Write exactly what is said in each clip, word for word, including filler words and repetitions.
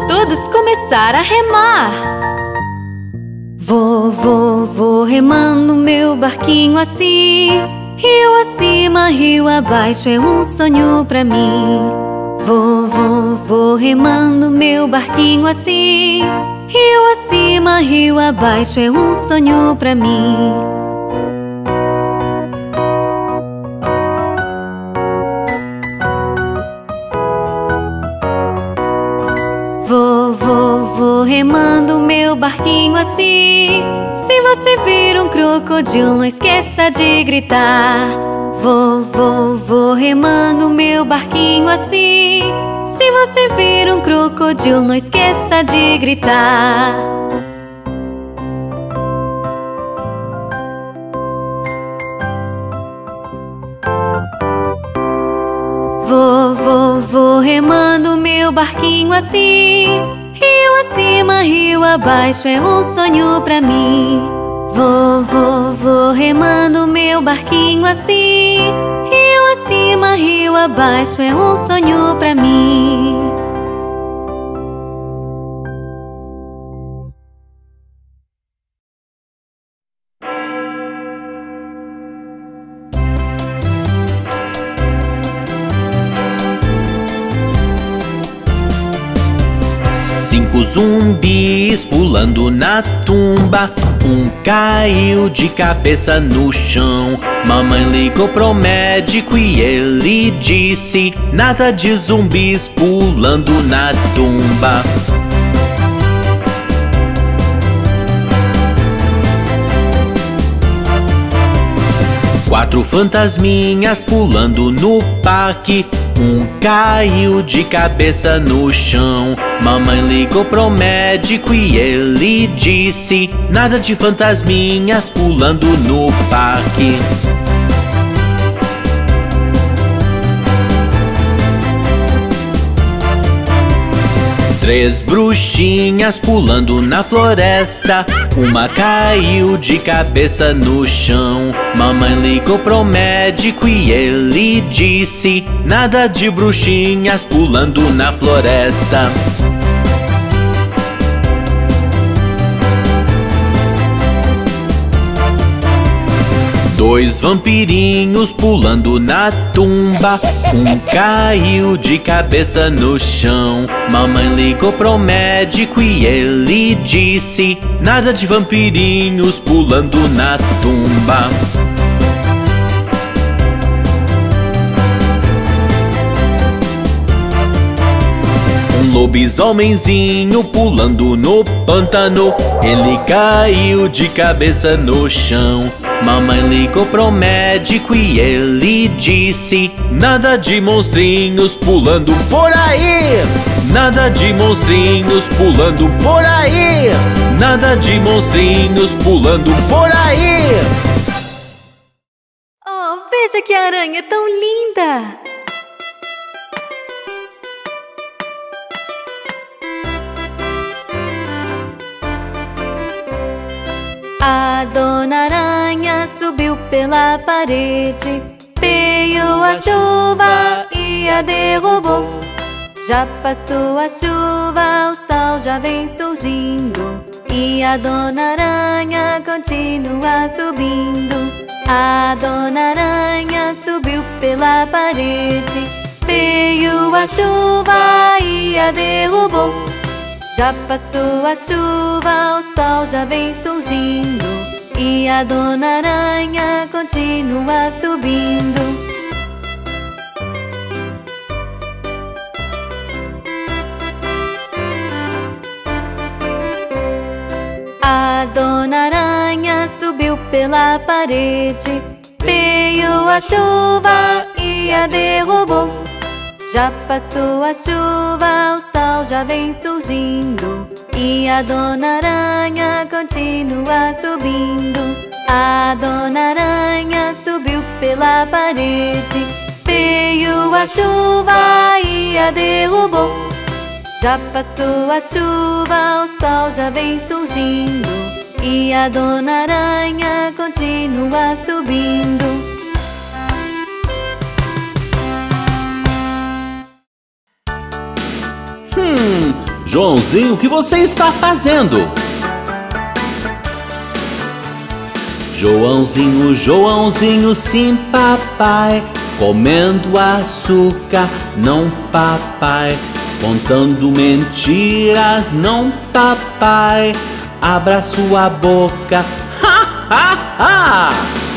todos começar a remar. Vou, vou, vou remando meu barquinho assim. Rio acima, rio abaixo é um sonho pra mim. Vou, vou, vou remando meu barquinho assim. Rio acima, rio abaixo é um sonho pra mim. Vou, vou, vou remando meu barquinho assim. Se você vir um crocodilo, não esqueça de gritar. Vou, vou, vou remando meu barquinho assim. Se você vir um crocodilo, não esqueça de gritar. Vou, vou, vou remando meu barquinho assim. Rio acima, rio abaixo é um sonho pra mim. Vou, vou, vou remando meu barquinho assim. Rio acima, rio abaixo é um sonho pra mim. Cinco zumbis pulando na tumba. Um caiu de cabeça no chão. Mamãe ligou pro médico e ele disse: nada de zumbis pulando na tumba. Quatro fantasminhas pulando no parque. Um caiu de cabeça no chão. Mamãe ligou pro médico e ele disse: nada de fantasminhas pulando no parque. Três bruxinhas pulando na floresta. Uma caiu de cabeça no chão. Mamãe ligou pro médico e ele disse: nada de bruxinhas pulando na floresta. Dois vampirinhos pulando na tumba. Um caiu de cabeça no chão. Mamãe ligou pro médico e ele disse: nada de vampirinhos pulando na tumba. Um lobisomemzinho pulando no pântano. Ele caiu de cabeça no chão. Mamãe ligou pro médico e ele disse: nada de monstrinhos pulando por aí. Nada de monstrinhos pulando por aí. Nada de monstrinhos pulando por aí. Oh, veja que aranha tão linda! A Dona Aranha subiu pela parede. Veio a chuva e a derrubou. Já passou a chuva, o sol já vem surgindo. E a Dona Aranha continua subindo. A Dona Aranha subiu pela parede. Veio a chuva e a derrubou. Já passou a chuva, o sol já vem surgindo. E a Dona Aranha continua subindo. A Dona Aranha subiu pela parede. Veio a chuva e a derrubou. Já passou a chuva, o sol já vem surgindo. E a Dona Aranha continua subindo. A Dona Aranha subiu pela parede. Veio a chuva e a derrubou. Já passou a chuva, o sol já vem surgindo. E a Dona Aranha continua subindo. Hum, Joãozinho, o que você está fazendo? Joãozinho, Joãozinho, sim, papai. Comendo açúcar, não, papai. Contando mentiras, não, papai. Abra sua boca, ha, ha, ha!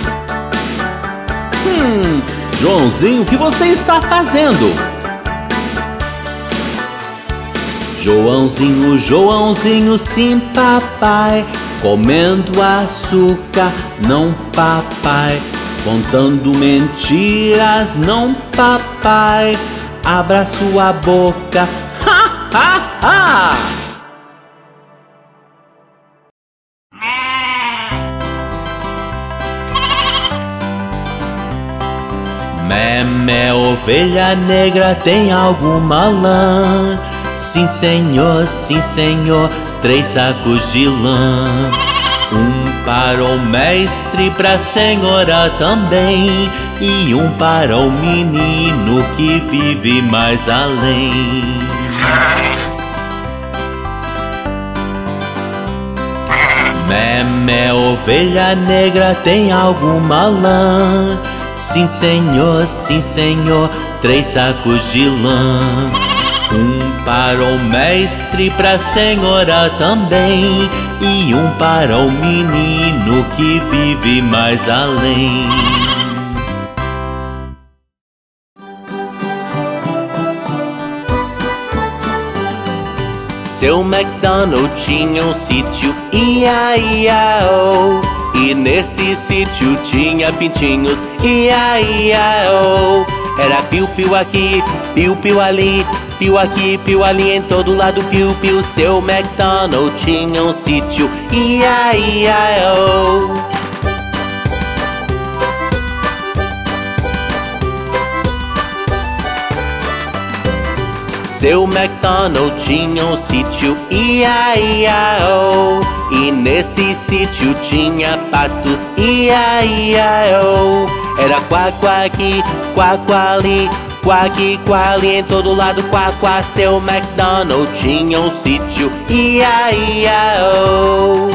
Hum, Joãozinho, o que você está fazendo? Joãozinho, Joãozinho, sim, papai. Comendo açúcar, não, papai. Contando mentiras, não, papai. Abra sua boca, ha, ha, ha! Mé, mé, ovelha negra, tem alguma lã? Sim, senhor, sim, senhor, três sacos de lã. Um para o mestre, pra senhora também, e um para o menino que vive mais além. Mé, mé, ovelha negra, tem alguma lã? Sim, senhor, sim, senhor, três sacos de lã. Um para o mestre, pra senhora também, e um para o menino que vive mais além. Seu MacDonald tinha um sítio, ia, ia, oh. E nesse sítio tinha pintinhos, ia, ia, oh. Era piu-piu aqui, piu-piu ali, piu aqui, piu ali, em todo lado piu-piu. Seu MacDonald tinha um sítio, ia, ia, oh. Seu MacDonald tinha um sítio, ia, ia, oh. E nesse sítio tinha patos, ia, ia, oh. Era quá, quá aqui, quá, quá ali, quá aqui, quá ali, em todo lado quá, quá. Seu MacDonald tinha um sítio, ia, ia, oh.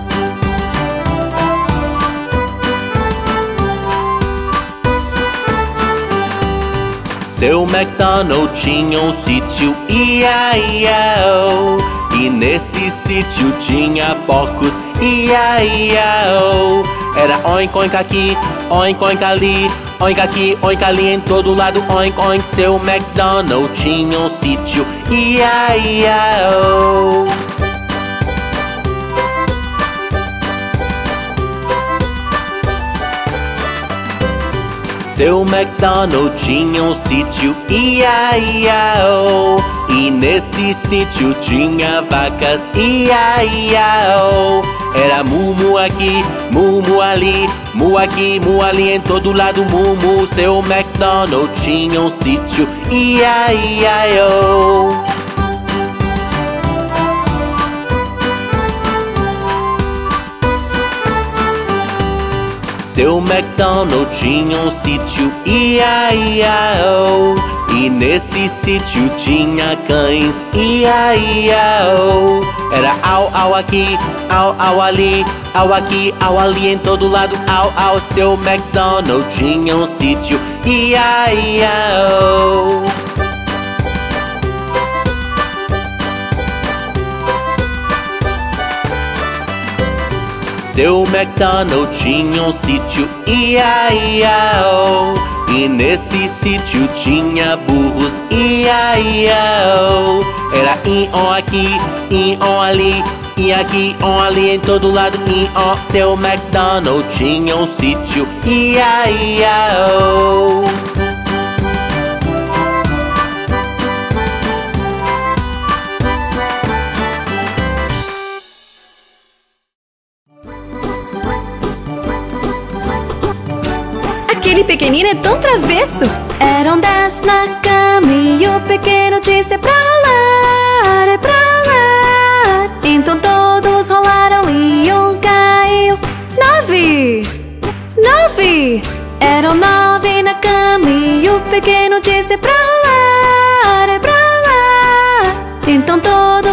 Seu MacDonald tinha um sítio, ia, ia, oh. E nesse sítio tinha porcos, ia, ia, oh. Era oink, oink aqui, oink, oink ali, oink aqui, oink ali, em todo lado oink, oink. Seu MacDonald tinha um sítio, ia, ia, oh. Seu MacDonald tinha um sítio, ia, ia, oh. E nesse sítio tinha vacas, ia, ia, oh. Era mu-mu aqui, mu-mu ali, mu aqui, mu ali, em todo lado mu-mu. Seu MacDonald tinha um sítio, ia, ia, oh. Seu MacDonald tinha um sítio, ia, ia, oh. E nesse sítio tinha cães, ia, ia, oh. Era au, au aqui, au, au ali, au aqui, au ali, em todo lado au, au. Seu MacDonald tinha um sítio, ia, ia, oh. Seu MacDonald tinha um sítio, ia, ia, oh. E nesse sítio tinha burros, ia, ia, oh. Era i-on aqui, i-on ali, e aqui, on ali, em todo lado i-on. Seu MacDonald tinha um sítio, ia, ia, oh. Aquele pequenino é tão travesso. Eram dez na cama e o pequeno disse: é pra lá, é pra lá. Então todos rolaram e um caiu. Nove, nove. Eram nove na cama e o pequeno disse: é pra lá, é pra lá. Então todos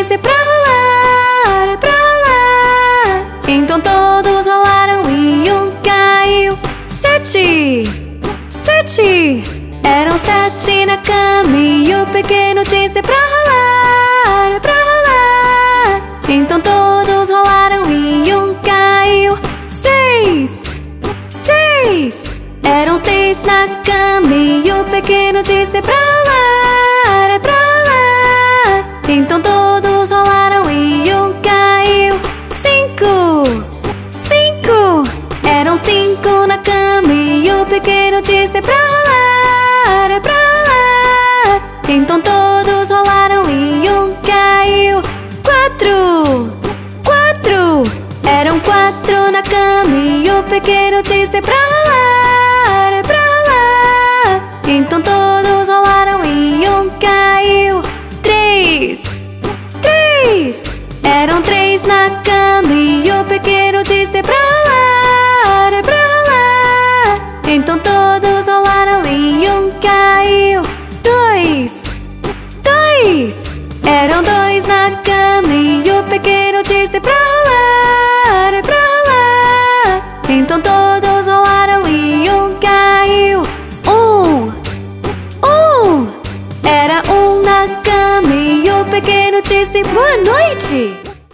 disse pra rolar, pra rolar. Então todos rolaram e um caiu. Sete, sete. Eram sete na cama e o pequeno disse pra rolar, pra rolar. Então todos rolaram e um caiu. Seis, seis. Eram seis na cama e o pequeno disse pra rolar, pra rolar. Então todos rolaram e um caiu. Cinco, cinco. Eram cinco na cama e o pequeno disse pra rolar, pra rolar. Então todos rolaram e um caiu. Quatro, quatro. Eram quatro na cama e o pequeno disse pra rolar, pra rolar. Então todos rolaram e um caiu. Três, três. Eram três na cama e o pequeno disse pra rolar, pra rolar. Então todos rolaram e um caiu. Dois, dois. Eram dois na cama e o pequeno disse pra rolar, pra rolar. Então todos rolaram e um caiu. Um, um. Era um na cama e o pequeno disse boa noite.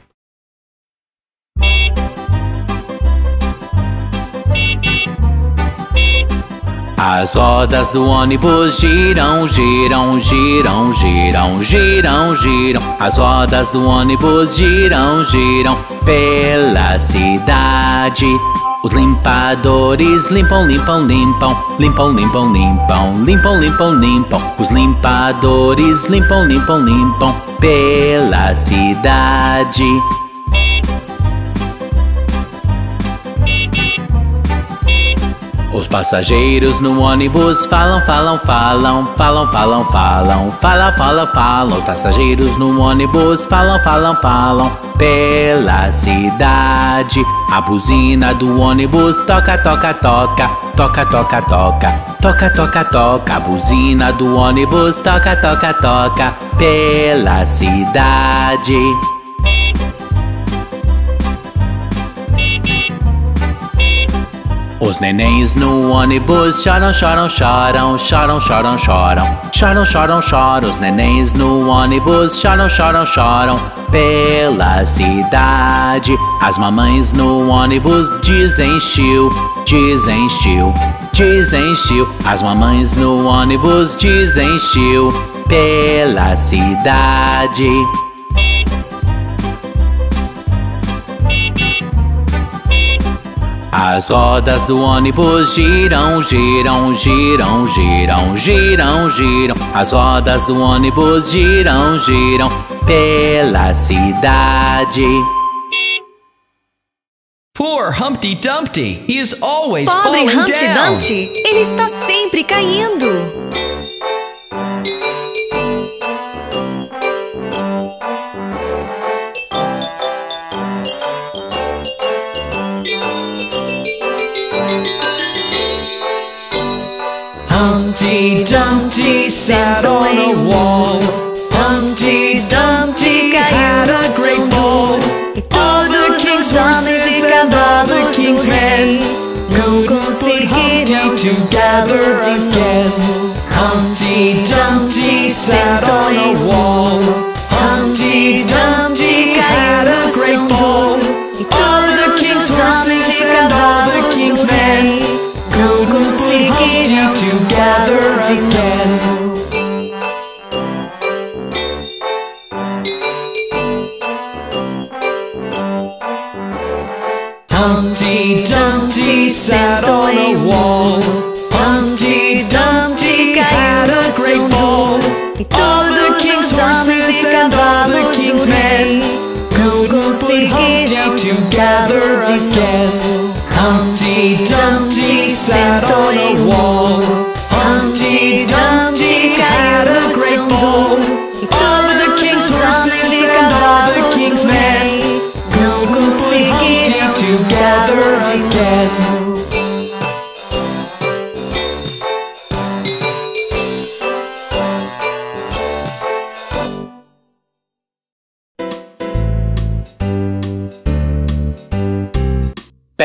As rodas do ônibus giram, giram, giram, giram, giram, giram. As rodas do ônibus giram, giram pela cidade. Os limpadores limpam, limpam, limpam, limpam, limpam, limpam, limpam, limpam, limpam. Os limpadores limpam, limpam, limpam pela cidade. Os passageiros no ônibus falam, falam, falam, falam, falam, falam, falam, falam, falam. Os passageiros no ônibus falam, falam, falam pela cidade. A buzina do ônibus toca, toca, toca, toca, toca, toca, toca, toca, toca. A buzina do ônibus toca, toca, toca pela cidade. Os nenéns no ônibus choram, choram, choram, choram, choram, choram, choram, choram, choram. Os nenéns no ônibus choram, choram, choram pela cidade. As mamães no ônibus dizem chiu, dizem chiu, dizem chiu. As mamães no ônibus dizem chiu pela cidade. As rodas do ônibus giram, giram, giram, giram, giram, giram. As rodas do ônibus giram, giram pela cidade. Poor Humpty Dumpty, he is always Pobre falling Humpty down. Dumpty, ele está sempre caindo. Humpty Dumpty sat on a wall. Humpty Dumpty caiu no chão. E todos os homens e cavalos do rei não conseguiram together again. Humpty Dumpty sat on a wall. Humpty Dumpty caiu no chão. E todos os homens e cavalos do rei não conseguiram together again. Humpty Dumpty sat on a wall. Humpty Dumpty caiu no chão. E todos os homens e cavalos do rei não conseguiram together again. Humpty Dumpty sat on a wall. Humpty Dumpty caiu no chão. E todos os homens e cavalos do rei não conseguiram together again.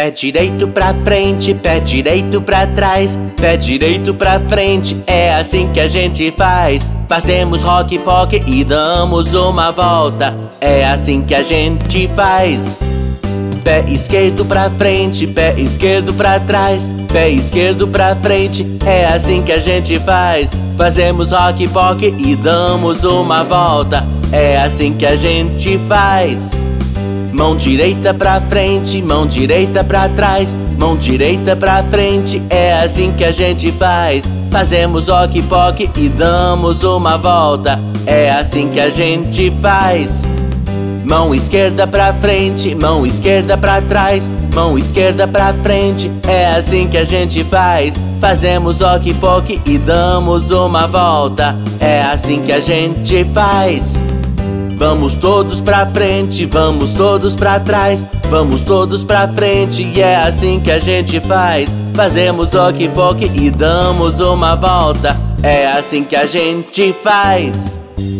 Pé direito pra frente, pé direito pra trás, pé direito pra frente, é assim que a gente faz. Fazemos rock poke e damos uma volta, é assim que a gente faz. Pé esquerdo pra frente, pé esquerdo pra trás, pé esquerdo pra frente, é assim que a gente faz. Fazemos rock poke e damos uma volta, é assim que a gente faz. Mão direita pra frente, mão direita pra trás, mão direita pra frente, é assim que a gente faz. Fazemos rock poke e damos uma volta, é assim que a gente faz. Mão esquerda pra frente, mão esquerda pra trás, mão esquerda pra frente, é assim que a gente faz. Fazemos rock poke e damos uma volta, é assim que a gente faz. Vamos todos pra frente, vamos todos pra trás, vamos todos pra frente, e é assim que a gente faz. Fazemos rock poke e damos uma volta, é assim que a gente faz.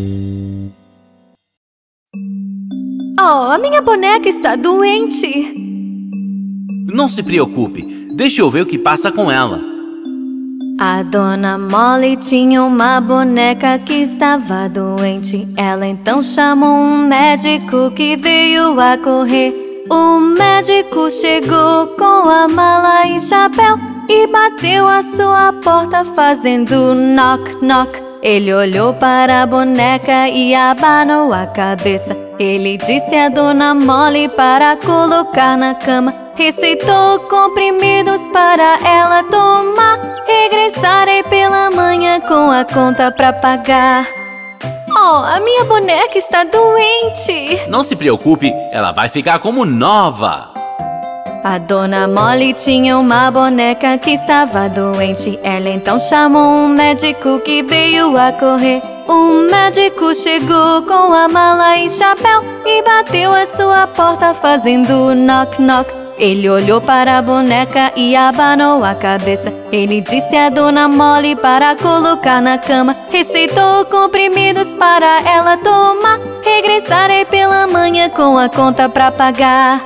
Oh, a minha boneca está doente. Não se preocupe, deixa eu ver o que passa com ela. A dona Molly tinha uma boneca que estava doente. Ela então chamou um médico que veio a correr. O médico chegou com a mala e chapéu e bateu a sua porta fazendo knock, knock. Ele olhou para a boneca e abanou a cabeça. Ele disse a dona Molly para colocar na cama. Receitou comprimidos para ela tomar. Regressarei pela manhã com a conta pra pagar. Oh, a minha boneca está doente. Não se preocupe, ela vai ficar como nova. A dona Molly tinha uma boneca que estava doente. Ela então chamou um médico que veio a correr. O médico chegou com a mala e chapéu e bateu a sua porta fazendo knock, knock. Ele olhou para a boneca e abanou a cabeça. Ele disse a dona Molly para colocar na cama. Receitou comprimidos para ela tomar. Regressarei pela manhã com a conta pra pagar.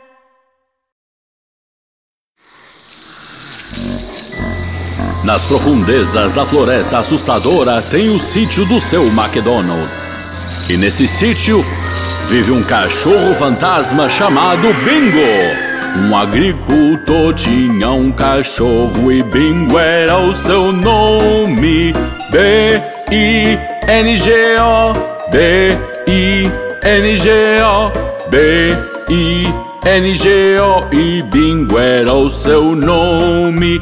Nas profundezas da floresta assustadora tem o sítio do seu McDonald. E nesse sítio vive um cachorro fantasma chamado Bingo. Um agricultor tinha um cachorro e Bingo era o seu nome. B I N G O, B I N G O, B I N G O, e Bingo era o seu nome.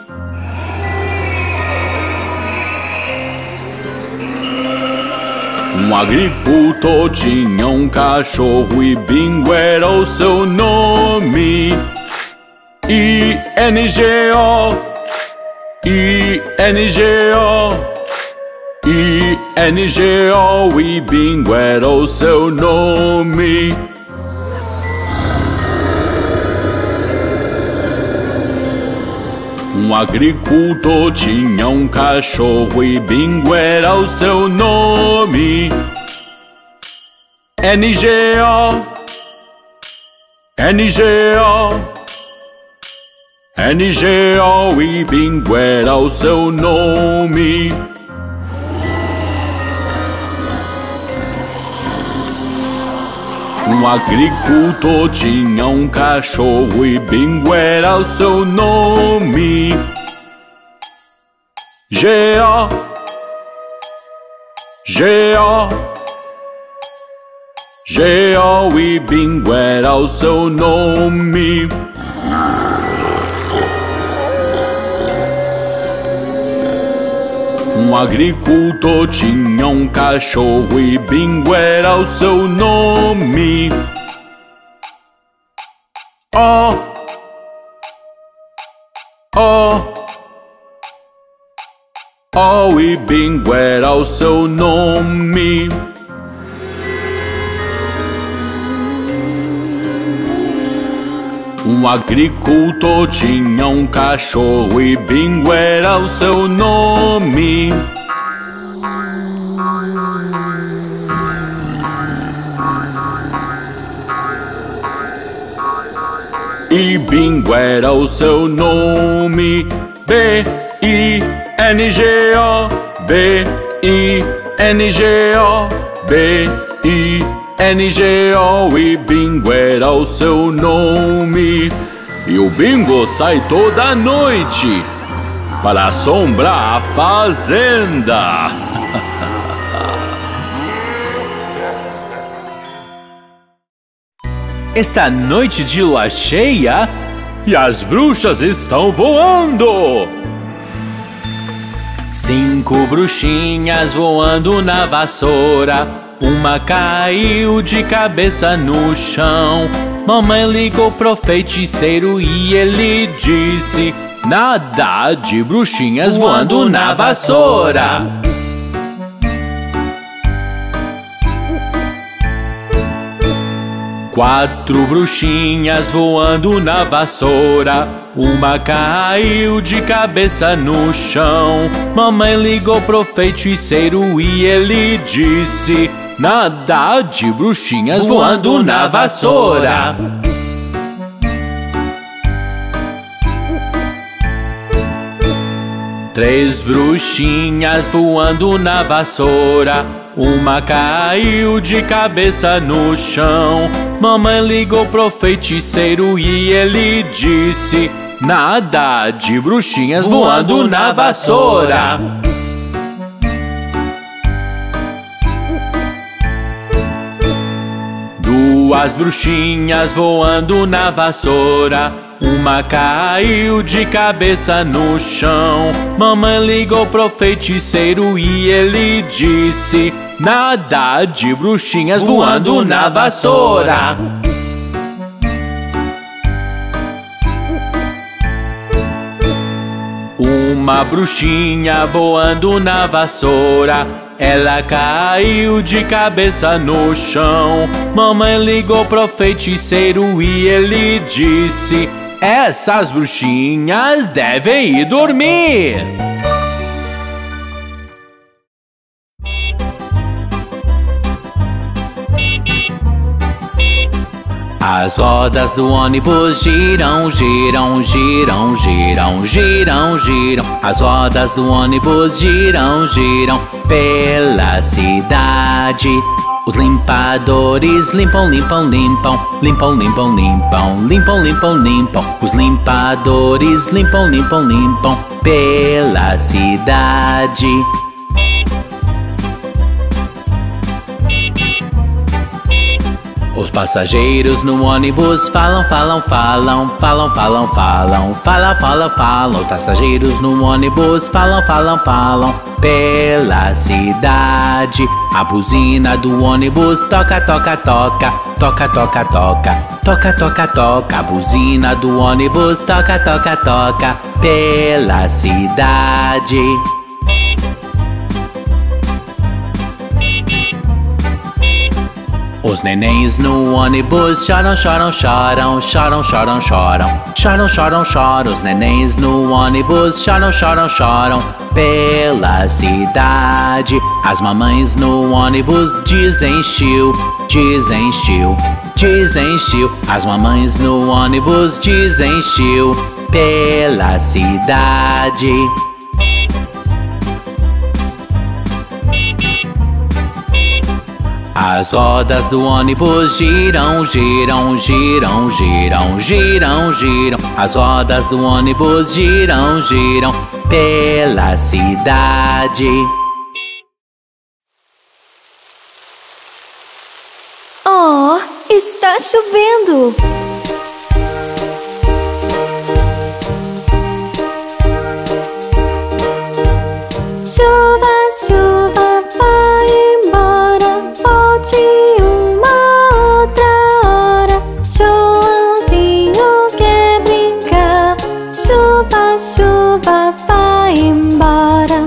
Um agricultor tinha um cachorro e Bingo era o seu nome. I N G O, I N G O, I N G O, e Bingo era o seu nome. Um agricultor tinha um cachorro e Bingo era o seu nome. N G O, N G O, N G O, e Bingo era o seu nome. Um agricultor tinha um cachorro e Bingo era o seu nome. G O, G O, G O, e Bingo era o seu nome. Um agricultor tinha um cachorro e Bingo era o seu nome. O, O, O, e Bingo era o seu nome. Um agricultor tinha um cachorro e Bingo era o seu nome. e Bingo era o seu nome. B I N G O, B I N G O, B I N G O, e Bingo era o seu nome. E o Bingo sai toda noite para assombrar a fazenda. Esta noite de lua cheia e as bruxas estão voando. Cinco bruxinhas voando na vassoura. Uma caiu de cabeça no chão. Mamãe ligou pro feiticeiro e ele disse: nada de bruxinhas voando na vassoura. Quatro bruxinhas voando na vassoura. Uma caiu de cabeça no chão. Mamãe ligou pro feiticeiro e ele disse: nada de bruxinhas voando na vassoura. Três bruxinhas voando na vassoura. Uma caiu de cabeça no chão. Mamãe ligou pro feiticeiro e ele disse: nada de bruxinhas voando na vassoura. Duas bruxinhas voando na vassoura. Uma caiu de cabeça no chão. Mamãe ligou pro feiticeiro e ele disse: nada de bruxinhas voando na vassoura. Uma bruxinha voando na vassoura. Ela caiu de cabeça no chão. Mamãe ligou pro feiticeiro e ele disse: essas bruxinhas devem ir dormir. As rodas do ônibus giram, giram, giram, giram, giram, giram. As rodas do ônibus giram, giram pela cidade. Os limpadores limpam, limpam, limpam, limpam, limpam, limpam, limpam, limpam, limpam. Os limpadores limpam, limpam, limpam pela cidade. Os passageiros no ônibus falam, falam, falam, falam, falam, falam, falam, falam, falam. Os passageiros no ônibus falam, falam, falam pela cidade. A buzina do ônibus toca, toca, toca, toca, toca, toca, toca, toca, toca. A buzina do ônibus toca, toca, toca pela cidade. Os nenéns no ônibus choram, choram, choram, choram, choram, choram, choram, choram, choram. Os nenéns no ônibus choram, choram, choram pela cidade. As mamães no ônibus dizem chiu, dizem chiu, dizem chiu. As mamães no ônibus dizem chiu pela cidade. As rodas do ônibus giram, giram, giram, giram, giram, giram. As rodas do ônibus giram, giram pela cidade. Oh, está chovendo! Chuva, chuva, vai embora. Volte uma outra hora. Joãozinho quer brincar. Chuva, chuva, vai embora.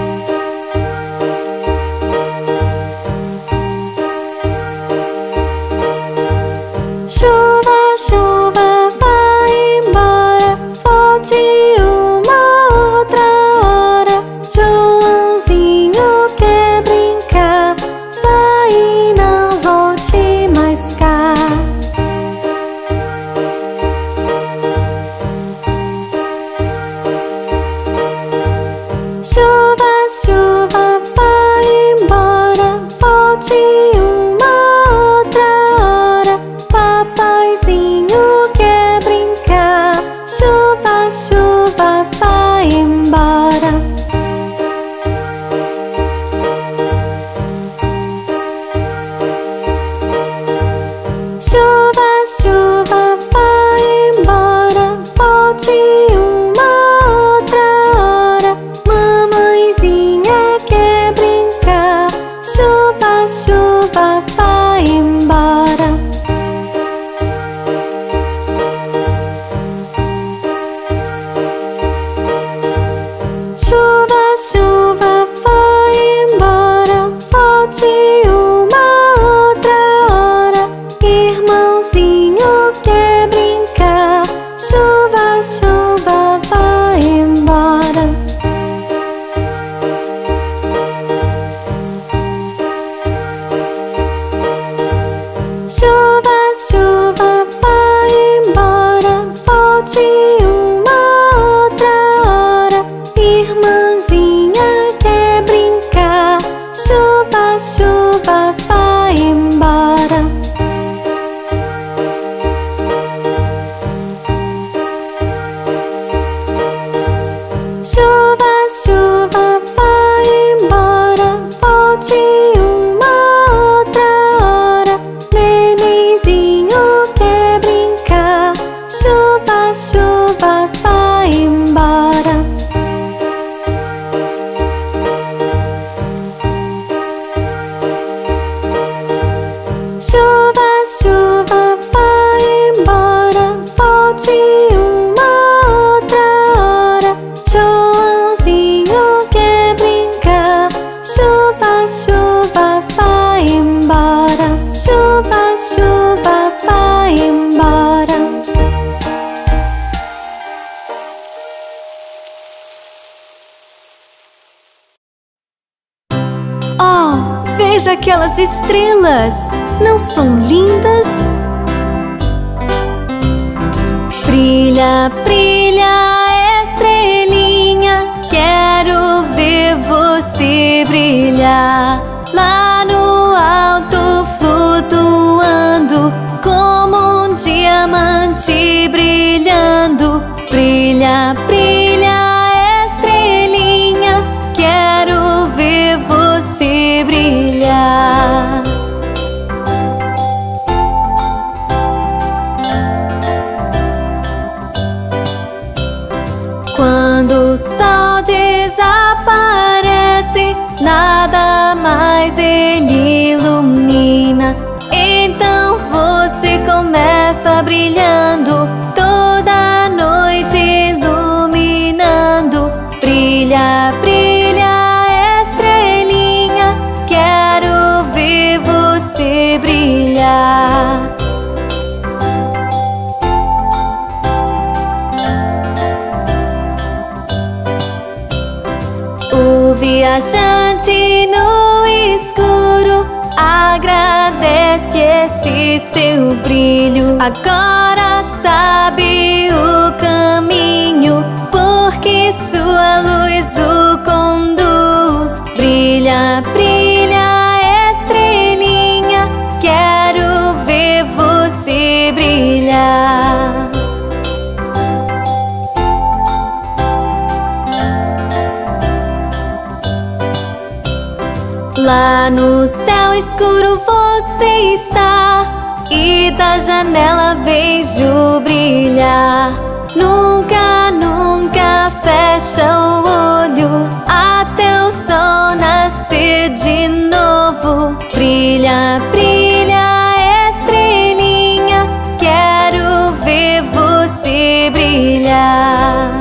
Chuva, chuva, vai embora. Volte uma outra hora. Joãozinho quer brincar. Vai e não volte mais cá. Chuva, chuva, vai embora, volte uma outra hora. Mamãezinha quer brincar. Chuva, chuva, vai embora. Chuva, chuva, vai embora, volte uma outra hora. Irmãozinho quer brincar. Chuva, chuva, vai embora. Chuva, chuva, vai embora, volte uma outra hora. Irmãzinha quer brincar. Chuva, chuva, vai embora. Chuva, chuva, vai embora, volte uma outra hora. Nenenzinho quer brincar. Chuva, chuva, vai embora. Chuva, chuva, vai embora, volte uma outra hora. Joãozinho quer brincar. Chuva, chuva, vai embora. Chuva, chuva, vai embora. Oh, veja aquelas estrelas! Não são lindas? Brilha, brilha, estrelinha, quero ver você brilhar. Lá no alto flutuando, como um diamante brilhando. Brilha, brilha, estrelinha, quero ver você brilhar. Quando o sol desaparece, nada mais ele ilumina. Então você começa brilhando, toda a noite iluminando. Brilha, brilha, estrelinha, quero ver você brilhar. O viajante no escuro agradece esse seu brilho. Agora sabe o caminho, porque sua luz o conduz. Brilha, brilha, estrelinha, quero ver você brilhar. Lá no céu escuro você está, e da janela vejo brilhar. Nunca, nunca fecha o olho, até o sol nascer de novo. Brilha, brilha, estrelinha, quero ver você brilhar.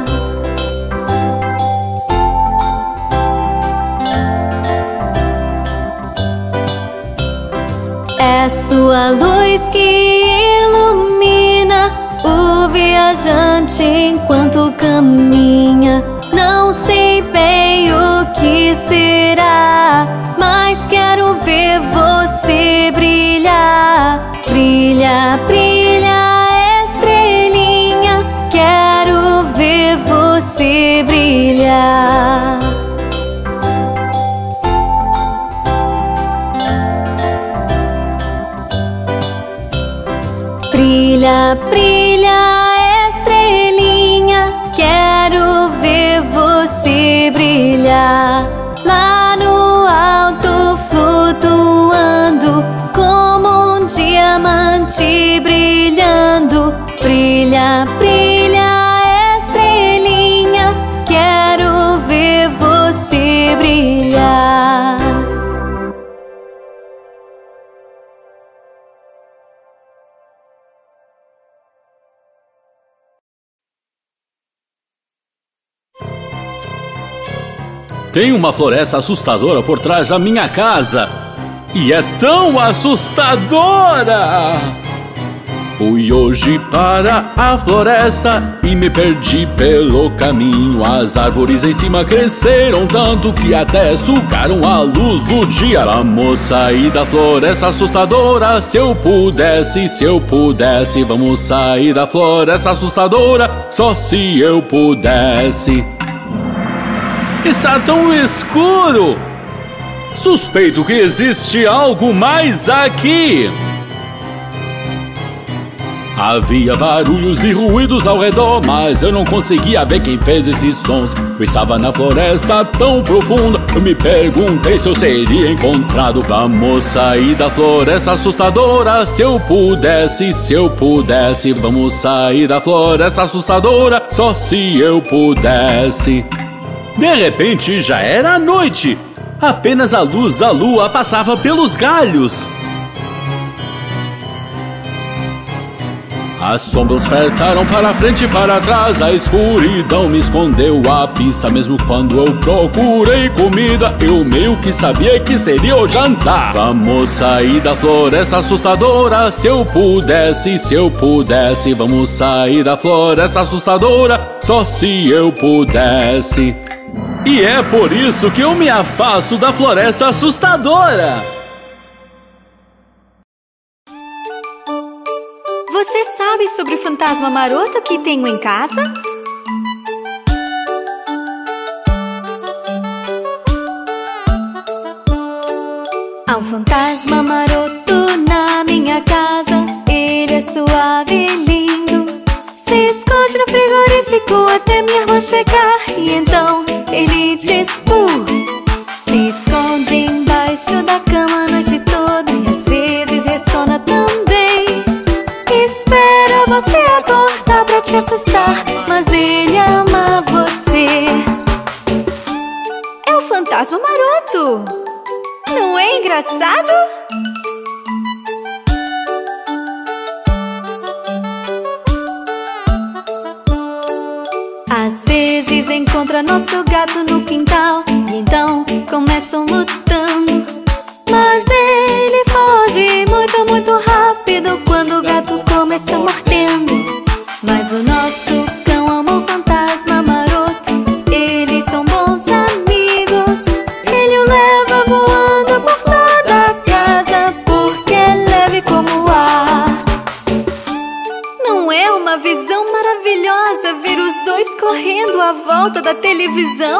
É sua luz que ilumina o viajante enquanto caminha. Não sei bem o que será, mas quero ver você brilhar. Brilha, brilha, estrelinha, quero ver você brilhar. Brilha, brilha, estrelinha, quero ver você brilhar. Lá no alto flutuando, como um dia diamante brilhando. Brilha, brilha, estrelinha, quero ver você brilhar. Tem uma floresta assustadora por trás da minha casa. E é tão assustadora! Fui hoje para a floresta e me perdi pelo caminho. As árvores em cima cresceram tanto que até sugaram a luz do dia. Vamos sair da floresta assustadora. Se eu pudesse, se eu pudesse. Vamos sair da floresta assustadora. Só se eu pudesse. Está tão escuro! Suspeito que existe algo mais aqui! Havia barulhos e ruídos ao redor, mas eu não conseguia ver quem fez esses sons. Eu estava na floresta tão profunda, eu me perguntei se eu seria encontrado. Vamos sair da floresta assustadora. Se eu pudesse, se eu pudesse. Vamos sair da floresta assustadora. Só se eu pudesse. De repente já era noite. Apenas a luz da lua passava pelos galhos. As sombras flertaram para frente e para trás. A escuridão me escondeu a pista. Mesmo quando eu procurei comida, eu meio que sabia que seria o jantar. Vamos sair da floresta assustadora. Se eu pudesse, se eu pudesse. Vamos sair da floresta assustadora. Só se eu pudesse. E é por isso que eu me afasto da floresta assustadora. Você sabe sobre o fantasma maroto que tenho em casa? Há um fantasma maroto na minha casa. Ele é suave e lindo. Se esconde no frigorífico até minha irmã chegar. E então ele diz puh. Se esconde embaixo da cama a noite toda. E às vezes ressona também. Espera você acordar pra te assustar, mas ele ama você. É o fantasma maroto. Não é engraçado? Às vezes encontra nosso gato no quintal e então começam lutando. Mas ele foge muito, muito rápido quando o gato começa mordendo. Mas o nosso cão ama o fantasma maroto. Eles são bons amigos. Ele o leva voando por toda a casa, porque é leve como o ar. Não é uma visão maravilhosa ver os dois correndo à volta da televisão?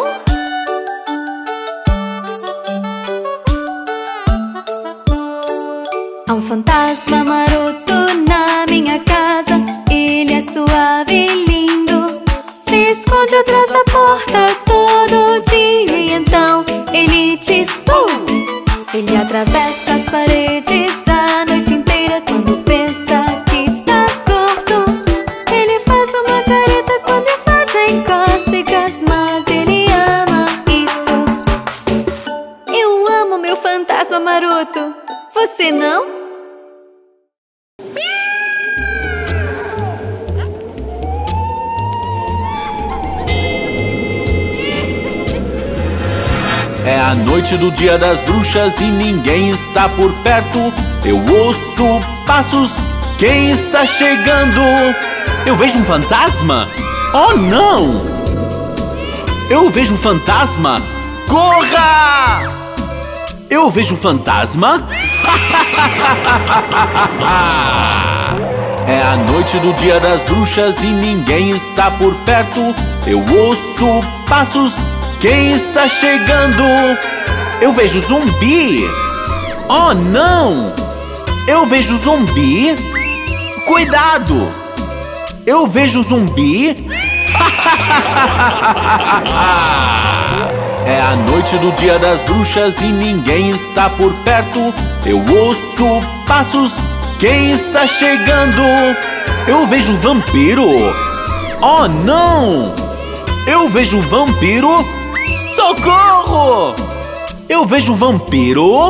Há um fantasma maroto na minha casa. Ele é suave e lindo. Se esconde atrás da porta todo dia. E então ele diz puh. Ele atravessa as paredes a noite inteira. Quando pensa que está gordo, ele faz uma careta quando fazem cócegas. Mas ele ama isso. Eu amo meu fantasma maroto. Você não? É a noite do dia das bruxas e ninguém está por perto. Eu ouço passos, quem está chegando? Eu vejo um fantasma? Oh não! Eu vejo um fantasma! Corra! Eu vejo um fantasma? É a noite do dia das bruxas e ninguém está por perto. Eu ouço passos, quem está chegando? Eu vejo zumbi! Oh não! Eu vejo zumbi! Cuidado! Eu vejo zumbi! É a noite do dia das bruxas e ninguém está por perto. Eu ouço passos, quem está chegando? Eu vejo um vampiro. Oh, não! Eu vejo um vampiro. Socorro! Eu vejo um vampiro.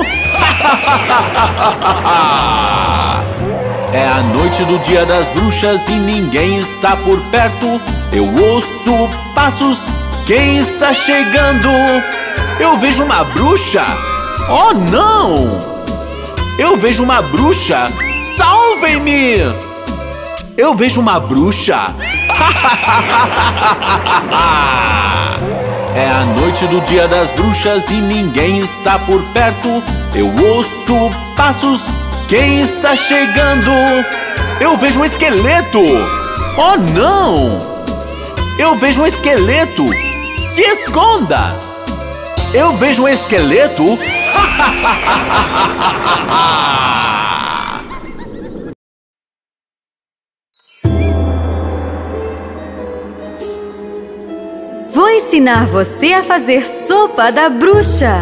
É a noite do dia das bruxas e ninguém está por perto. Eu ouço passos. Quem está chegando? Eu vejo uma bruxa. Oh, não! Eu vejo uma bruxa. Salvem-me! Eu vejo uma bruxa. É a noite do dia das bruxas e ninguém está por perto. Eu ouço passos. Quem está chegando? Eu vejo um esqueleto. Oh, não! Eu vejo um esqueleto. Se esconda! Eu vejo um esqueleto. Vou ensinar você a fazer sopa da bruxa.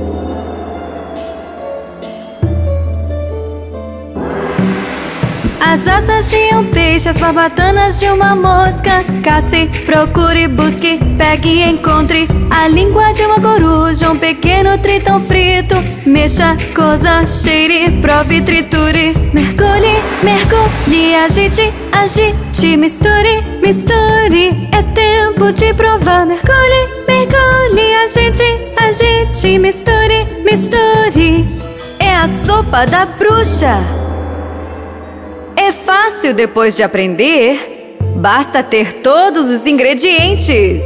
As asas de um peixe, as barbatanas de uma mosca. Casse, procure, busque, pegue e encontre a língua de uma coruja, um pequeno tritão frito. Mexa, coza, cheire, prove, triture. Mergulhe, mergulhe, agite, agite, misture, misture. É tempo de provar. Mergulhe, mergulhe, agite, agite, misture, misture. É a sopa da bruxa. É fácil depois de aprender. Basta ter todos os ingredientes.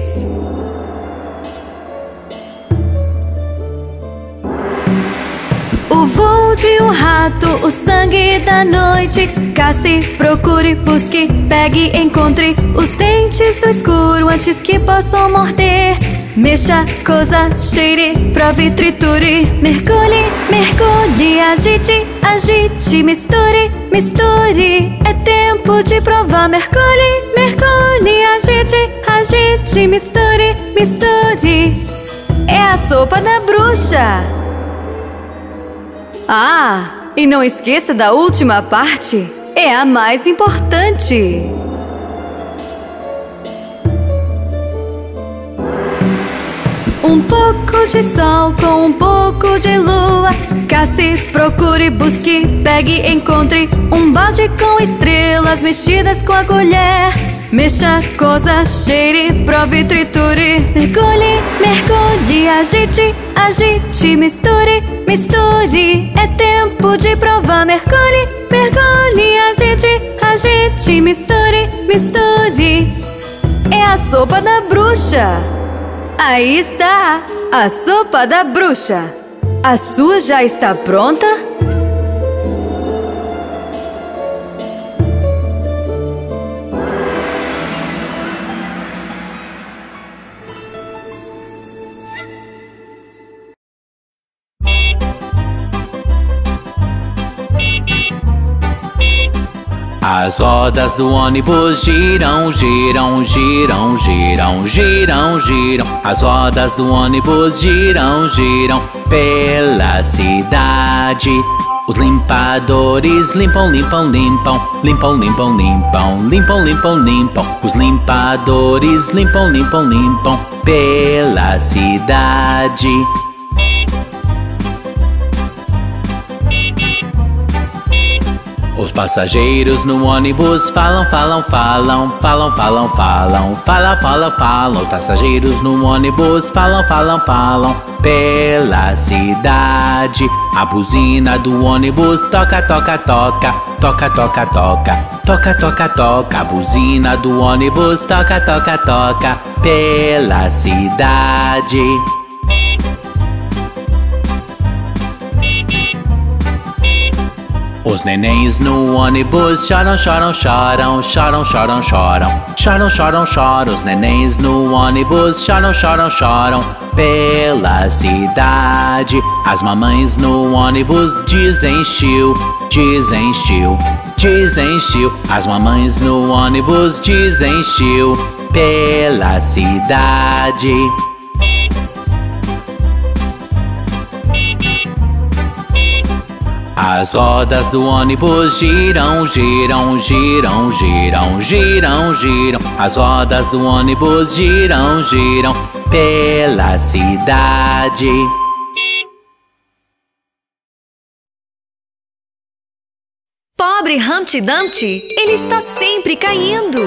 O voo de um rato, o sangue da noite. Casse, procure, busque, pegue, encontre os dentes do escuro antes que possam morder. Mexa, coza, cheire, prove, triture. Mergulhe, mergulhe, agite, agite, misture, misture. É tempo de provar. Mergulhe, mergulhe, agite, agite, misture, misture. É a sopa da bruxa. Ah, e não esqueça da última parte. É a mais importante. Um pouco de sol com um pouco de lua. Casse, procure, busque, pegue, encontre um balde com estrelas mexidas com a colher. Mexa, coza, cheire, prove, triture. Mergulhe, mergulhe, agite, agite, misture, misture. É tempo de provar. Mergulhe, mergulhe, agite, agite, misture, misture. É a sopa da bruxa. Aí está, a sopa da bruxa. A sua já está pronta? As rodas do ônibus giram, giram, giram, giram, giram, giram. As rodas do ônibus giram, giram pela cidade. Os limpadores limpam, limpam, limpam, limpam, limpam, limpam, limpam, limpam, limpam. Os limpadores limpam, limpam, limpam pela cidade. Os passageiros no ônibus falam, falam, falam, falam, falam, falam, falam, falam, falam. Os passageiros no ônibus falam, falam, falam pela cidade. A buzina do ônibus toca, toca, toca, toca, toca, toca, toca, toca, toca. A buzina do ônibus toca, toca, toca pela cidade. Os nenéns no ônibus choram, choram, choram, choram, choram, choram, choram, choram, choram. Os nenéns no ônibus choram, choram, choram pela cidade. As mamães no ônibus dizem chiu, dizem chiu, dizem chiu. As mamães no ônibus dizem chiu pela cidade. As rodas do ônibus giram, giram, giram, giram, giram, giram. As rodas do ônibus giram, giram pela cidade. Pobre Humpty Dumpty, ele está sempre caindo.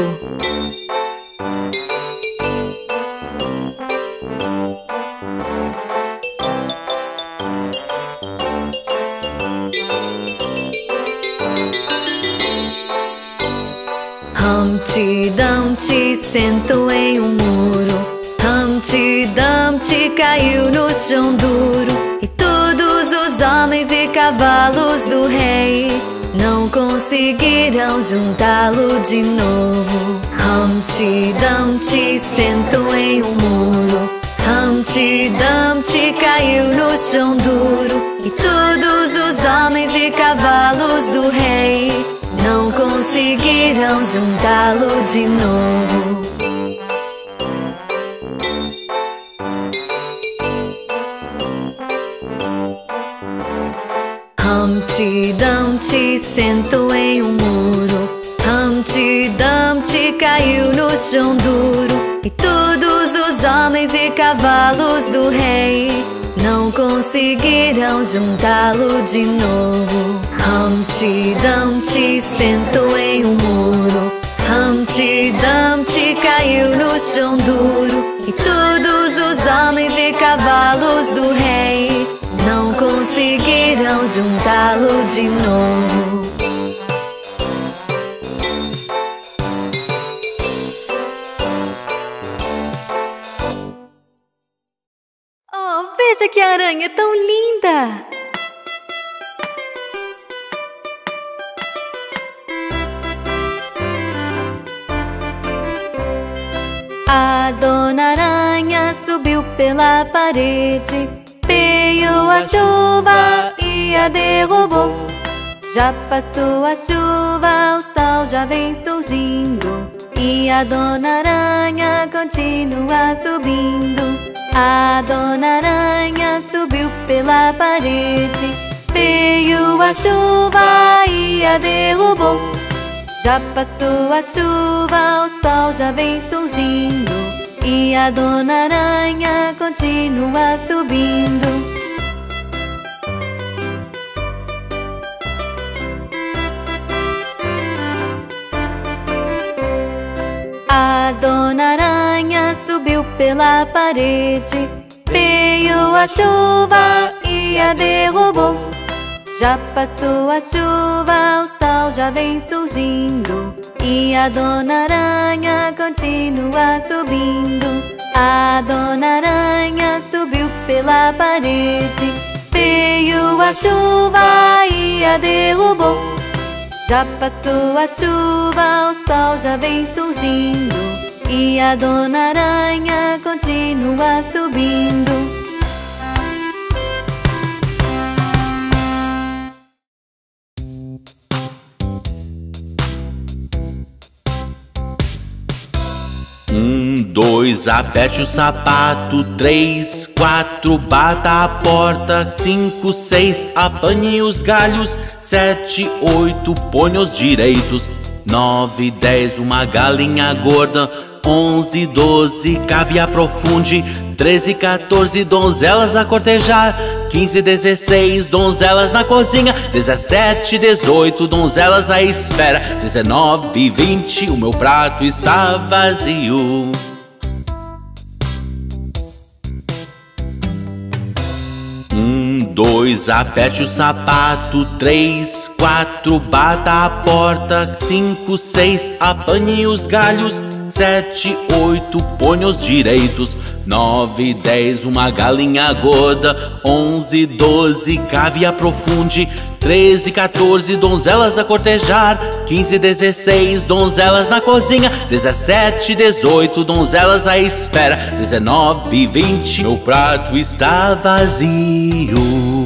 Humpty Dumpty sentou em um muro. Humpty Dumpty caiu no chão duro. E todos os homens e cavalos do rei não conseguiram juntá-lo de novo. Humpty Dumpty sentou em um muro. Humpty Dumpty caiu no chão duro. E todos os homens e cavalos do rei não conseguiram juntá-lo de novo. Humpty Dumpty sentou em um muro. Humpty Dumpty caiu no chão duro. E todos os homens e cavalos do rei não conseguiram juntá-lo de novo. Humpty Dumpty sentou em um muro. Humpty Dumpty caiu no chão duro. E todos os homens e cavalos do rei não conseguiram juntá-lo de novo. Oh, veja que aranha tão linda! A Dona Aranha subiu pela parede, veio a chuva e a derrubou. Já passou a chuva, o sol já vem surgindo, e a Dona Aranha continua subindo. A Dona Aranha subiu pela parede, veio a chuva e a derrubou. Já passou a chuva, o sol já vem surgindo, e a Dona Aranha continua subindo. A Dona Aranha subiu pela parede, veio a chuva e a derrubou. Já passou a chuva, o sol já vem surgindo, e a Dona Aranha continua subindo. A Dona Aranha subiu pela parede, veio a chuva e a derrubou. Já passou a chuva, o sol já vem surgindo, e a Dona Aranha continua subindo. Um, dois, aperte o sapato. Três, quatro, bata a porta. Cinco, seis, apanhe os galhos. Sete, oito, ponha os direitos. Nove, dez, uma galinha gorda. Onze, doze, cave aprofunde. Treze, quatorze, donzelas a cortejar. Quinze, dezesseis, donzelas na cozinha. Dezessete, dezoito, donzelas à espera. Dezenove, vinte, o meu prato está vazio. Um, dois, aperte o sapato. Três, quatro, bata a porta. Cinco, seis, apanhe os galhos. Sete, oito, ponha os direitos. Nove, dez, uma galinha gorda. Onze, doze, cave aprofunde. Treze, quatorze, donzelas a cortejar. Quinze, dezesseis, donzelas na cozinha. Dezessete, dezoito, donzelas à espera. Dezenove, vinte, meu prato está vazio.